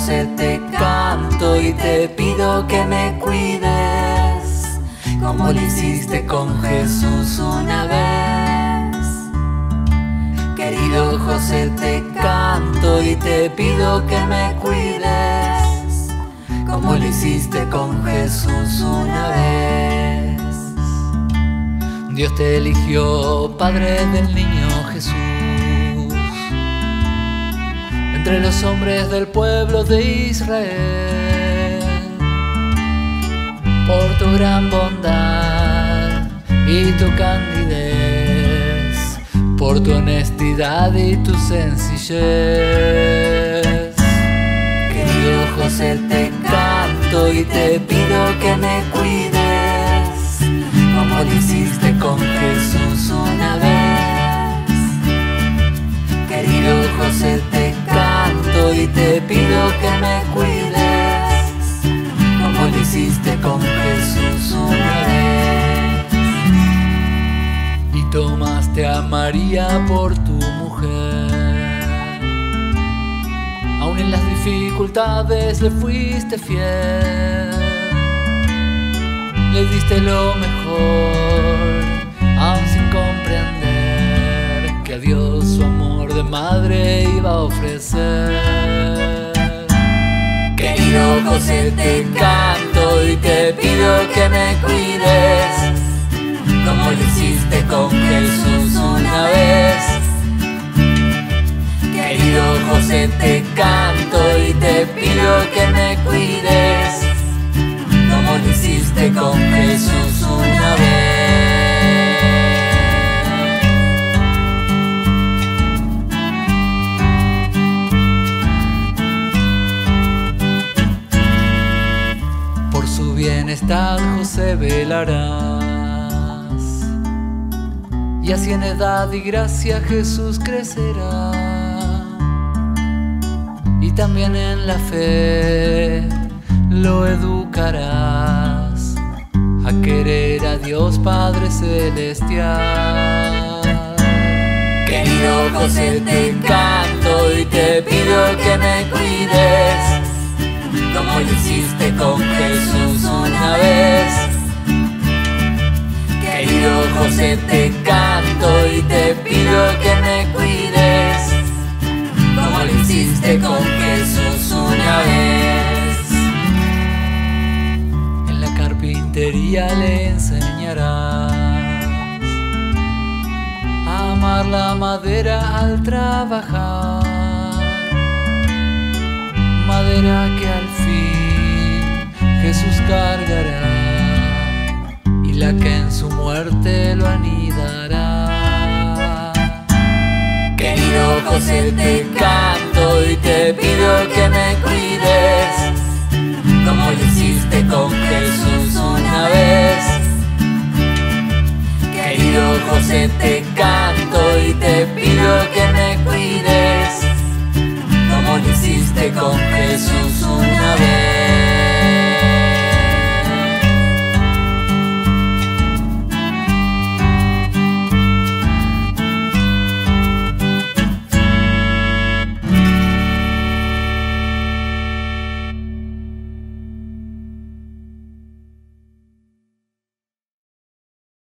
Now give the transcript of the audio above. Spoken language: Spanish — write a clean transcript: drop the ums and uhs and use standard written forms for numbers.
José, te canto y te pido que me cuides, como lo hiciste con Jesús una vez. Querido José, te canto y te pido que me cuides, como lo hiciste con Jesús una vez. Dios te eligió padre del niño Jesús, entre los hombres del pueblo de Israel, por tu gran bondad y tu candidez, por tu honestidad y tu sencillez. Querido José, te canto y te pido que me cuides, como lo hiciste con Jesús una vez. Querido José, te canto y te pido que me cuides, como lo hiciste con Jesús una vez. Y tomaste a María por tu mujer, aún en las dificultades le fuiste fiel. Le diste lo mejor, aún sin comprender que a Dios su amor de madre iba a ofrecer. Querido José, te canto y te pido que me cuides, como lo hiciste con Jesús una vez. Querido José, te canto y te pido que me cuides, como lo hiciste con Jesús una vez. Por su bienestar, José, velarás, y así en edad y gracia Jesús crecerá, y también en la fe lo educarás a querer a Dios Padre Celestial. Querido José, te canto y te pido que me cuides, como lo hiciste con Jesús una vez. Querido José, te canto y te pido que me cuides, como lo hiciste con Jesús una vez. En la carpintería le enseñarás a amar la madera al trabajar, madera que al fin Jesús cargará, y la que en su muerte lo anidará. Querido José, te canto y te pido que me cuides, como lo hiciste con Jesús una vez. Querido José, te canto y te